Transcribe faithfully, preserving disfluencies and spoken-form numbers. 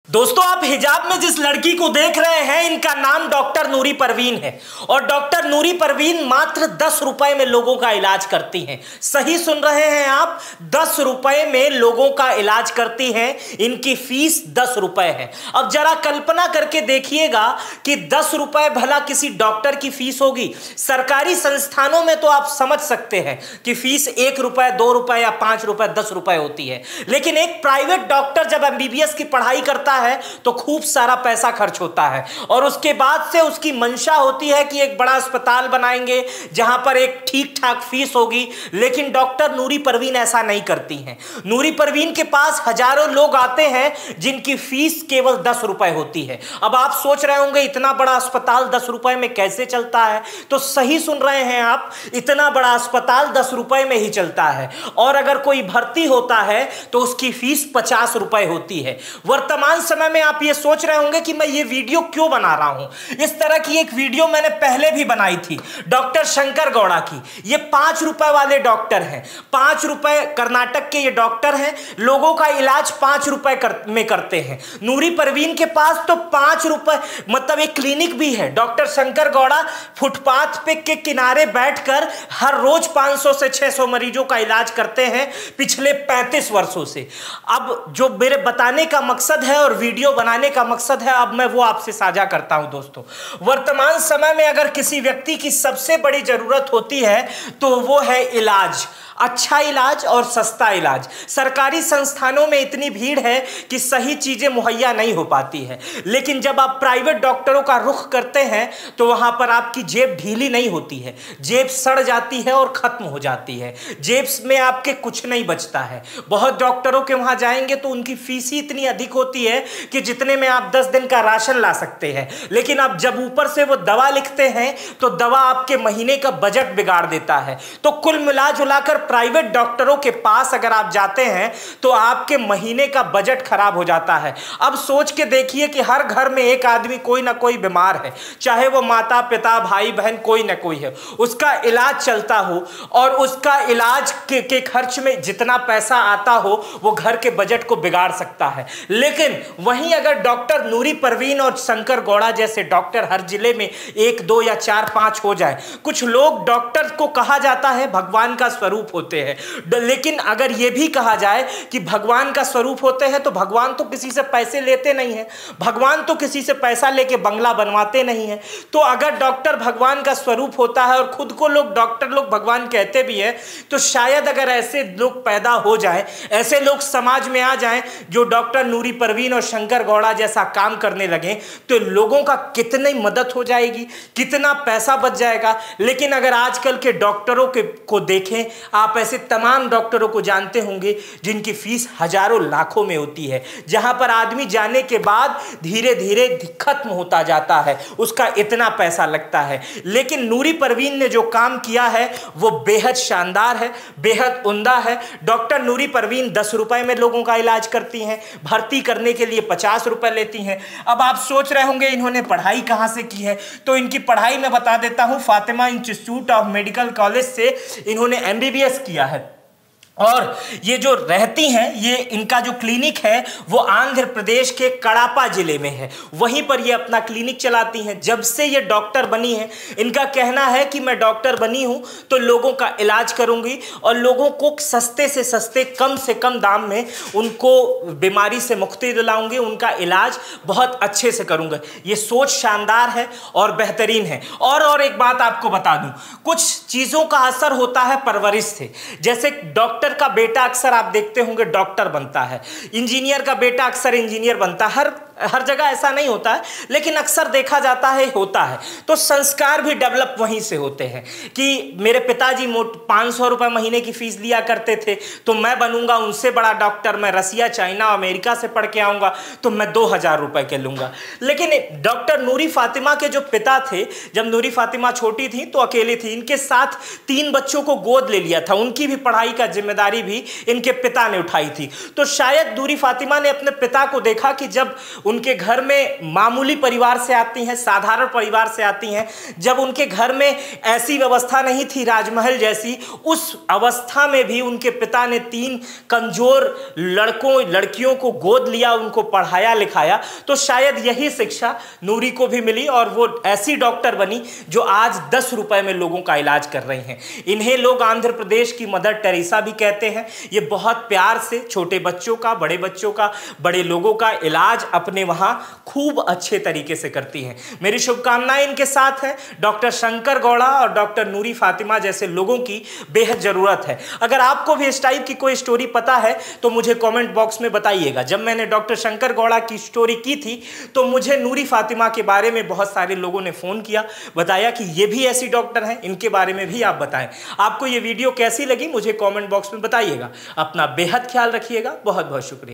दोस्तों, आप हिजाब में जिस लड़की को देख रहे हैं, इनका नाम डॉक्टर नूरी परवीन है। और डॉक्टर नूरी परवीन मात्र दस रुपए में लोगों का इलाज करती हैं। सही सुन रहे हैं आप, दस रुपए में लोगों का इलाज करती हैं। इनकी फीस दस रुपए है। अब जरा कल्पना करके देखिएगा कि दस रुपए भला किसी डॉक्टर की फीस होगी। सरकारी संस्थानों में तो आप समझ सकते हैं कि फीस एक रुपए, दो रुपए या पांच रुपए, दस रुपए होती है। लेकिन एक प्राइवेट डॉक्टर जब एमबीबीएस की पढ़ाई करता है तो खूब सारा पैसा खर्च होता है और उसके बाद से उसकी मंशा होती है कि एक बड़ा अस्पताल बनाएंगे जहां पर एक ठीक ठाक फीस होगी। लेकिन डॉक्टर नूरी परवीन ऐसा नहीं करती हैं। नूरी परवीन के पास हजारों लोग आते हैं जिनकी फीस केवल दस रुपए होती है। अब आप सोच रहे होंगे इतना बड़ा अस्पताल दस रुपए में कैसे चलता है? तो सही सुन रहे हैं आप, इतना बड़ा अस्पताल दस रुपए में ही चलता है। और अगर कोई भर्ती होता है तो उसकी फीस पचास रुपए होती है। वर्तमान समय में आप ये सोच रहे होंगे कि मैं ये वीडियो क्यों बना रहा हूं। इस तरह की एक वीडियो मैंने पहले भी बनाई थी डॉक्टर शंकर गौड़ा की। ये पांच रुपए वाले डॉक्टर हैं। पांच रुपए कर्नाटक के ये डॉक्टर हैं। लोगों का इलाज पांच रुपए कर, में करते हैं। नूरी परवीन के पास तो पांच रुपए मतलब एक क्लिनिक भी है। डॉक्टर शंकर गौड़ा फुटपाथ पे के किनारे बैठकर हर रोज पांच सौ से छह सौ मरीजों का इलाज करते हैं पिछले पैंतीस वर्षों से। अब जो मेरे बताने का मकसद है और वीडियो बनाने का मकसद है, अब मैं वो आपसे साझा करता हूं। दोस्तों, वर्तमान समय में अगर किसी व्यक्ति की सबसे बड़ी जरूरत होती है तो वो है इलाज, अच्छा इलाज और सस्ता इलाज। सरकारी संस्थानों में इतनी भीड़ है कि सही चीजें मुहैया नहीं हो पाती है। लेकिन जब आप प्राइवेट डॉक्टरों का रुख करते हैं तो वहां पर आपकी जेब ढीली नहीं होती है, जेब सड़ जाती है और खत्म हो जाती है। जेब में आपके कुछ नहीं बचता है। बहुत डॉक्टरों के वहां जाएंगे तो उनकी फीस ही इतनी अधिक होती है कि जितने में आप दस दिन का राशन ला सकते हैं। लेकिन अब जब ऊपर से वो दवा लिखते हैं तो दवा आपके महीने का बजट बिगाड़ देता है। तो कुल मिला जुलाकर प्राइवेट डॉक्टरों के पास अगर आप जाते हैं तो आपके महीने का बजट खराब हो जाता है। अब सोच के देखिए कि हर घर में एक आदमी कोई ना कोई बीमार है, चाहे वो माता पिता भाई बहन कोई ना कोई है, उसका इलाज चलता हो और उसका इलाज के, के खर्च में जितना पैसा आता हो वो घर के बजट को बिगाड़ सकता है। लेकिन वहीं अगर डॉक्टर नूरी परवीन और शंकर गौड़ा जैसे डॉक्टर हर जिले में एक दो या चार पांच हो जाए। कुछ लोग डॉक्टर को कहा जाता है भगवान का स्वरूप होते हैं, लेकिन अगर यह भी कहा जाए कि भगवान का स्वरूप होते हैं तो भगवान तो किसी से पैसे लेते नहीं हैं, भगवान तो किसी से पैसा लेके बंगला बनवाते नहीं हैं। तो अगर डॉक्टर भगवान का स्वरूप होता है और खुद को लोग डॉक्टर लोग भगवान कहते भी हैं, तो शायद अगर ऐसे लोग पैदा हो जाए, ऐसे लोग समाज में आ जाएं जो डॉक्टर नूरी परवीन और शंकर गौड़ा जैसा काम करने लगे, तो लोगों का कितनी मदद हो जाएगी, कितना पैसा बच जाएगा। लेकिन अगर आजकल के डॉक्टरों के को देखें, आप ऐसे तमाम डॉक्टरों को जानते होंगे जिनकी फीस हजारों लाखों में होती है, जहां पर आदमी जाने के बाद धीरे धीरे खत्म होता जाता है, उसका इतना पैसा लगता है। लेकिन नूरी परवीन ने जो काम किया है वो बेहद शानदार है, बेहद उम्दा है। डॉक्टर नूरी परवीन दस रुपए में लोगों का इलाज करती हैं, भर्ती करने के लिए पचास रुपए लेती हैं। अब आप सोच रहे होंगे इन्होंने पढ़ाई कहां से की है, तो इनकी पढ़ाई मैं बता देता हूं। Fatima institute of medical college से इन्होंने एमबीबीएस किया है। और ये जो रहती हैं, ये इनका जो क्लिनिक है वो आंध्र प्रदेश के कड़ापा जिले में है। वहीं पर ये अपना क्लिनिक चलाती हैं। जब से ये डॉक्टर बनी है, इनका कहना है कि मैं डॉक्टर बनी हूं तो लोगों का इलाज करूंगी और लोगों को सस्ते से सस्ते, कम से कम दाम में उनको बीमारी से मुक्ति दिलाऊंगी, उनका इलाज बहुत अच्छे से करूंगा। ये सोच शानदार है और बेहतरीन है। और और एक बात आपको बता दूं, कुछ चीज़ों का असर होता है परवरिश से। जैसे डॉक्टर का बेटा अक्सर आप देखते होंगे डॉक्टर बनता है, इंजीनियर का बेटा अक्सर इंजीनियर बनता है। हर हर जगह ऐसा नहीं होता है, लेकिन अक्सर देखा जाता है होता है। तो संस्कार भी डेवलप वहीं से होते हैं कि मेरे पिताजी मोट पाँच सौ रुपये महीने की फीस लिया करते थे, तो मैं बनूंगा उनसे बड़ा डॉक्टर। मैं रसिया, चाइना, अमेरिका से पढ़ के आऊँगा तो मैं दो हज़ार रुपये के लूँगा। लेकिन डॉक्टर नूरी फातिमा के जो पिता थे, जब नूरी फातिमा छोटी थी तो अकेली थी, इनके साथ तीन बच्चों को गोद ले लिया था। उनकी भी पढ़ाई का जिम्मेदारी भी इनके पिता ने उठाई थी। तो शायद नूरी फातिमा ने अपने पिता को देखा कि जब उनके घर में मामूली परिवार से आती हैं, साधारण परिवार से आती हैं, जब उनके घर में ऐसी व्यवस्था नहीं थी राजमहल जैसी, उस अवस्था में भी उनके पिता ने तीन कमजोर लड़कों लड़कियों को गोद लिया, उनको पढ़ाया लिखाया, तो शायद यही शिक्षा नूरी को भी मिली और वो ऐसी डॉक्टर बनी जो आज दस रुपए में लोगों का इलाज कर रही हैं। इन्हें लोग आंध्र प्रदेश की मदर टेरेसा भी कहते हैं। ये बहुत प्यार से छोटे बच्चों का, बड़े बच्चों का, बड़े लोगों का इलाज अपने वहां खूब अच्छे तरीके से करती हैं। मेरी शुभकामनाएं इनके साथ है। डॉक्टर शंकर गौड़ा और डॉक्टर नूरी फातिमा जैसे लोगों की बेहद जरूरत है। अगर आपको भी इस टाइप की कोई स्टोरी पता है तो मुझे कमेंट बॉक्स में बताइएगा। जब मैंने डॉक्टर शंकर गौड़ा की स्टोरी की थी तो मुझे नूरी फातिमा के बारे में बहुत सारे लोगों ने फोन किया, बताया कि ये भी ऐसी डॉक्टर हैं, इनके बारे में भी आप बताएं। आपको ये वीडियो कैसी लगी मुझे कमेंट बॉक्स में बताइएगा। अपना बेहद ख्याल रखिएगा। बहुत बहुत शुक्रिया।